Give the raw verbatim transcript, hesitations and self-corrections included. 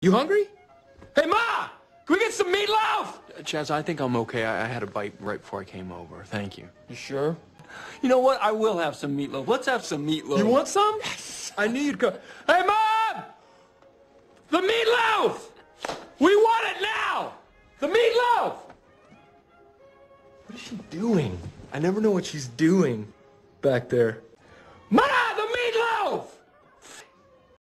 You hungry? Hey, Ma! Can we get some meatloaf? Uh, Chaz, I think I'm okay. I, I had a bite right before I came over. Thank you. You sure? You know what? I will have some meatloaf. Let's have some meatloaf. You want some? Yes. I knew you'd go. Hey, Mom! The meatloaf! We want it now! The meatloaf! What is she doing? I never know what she's doing back there.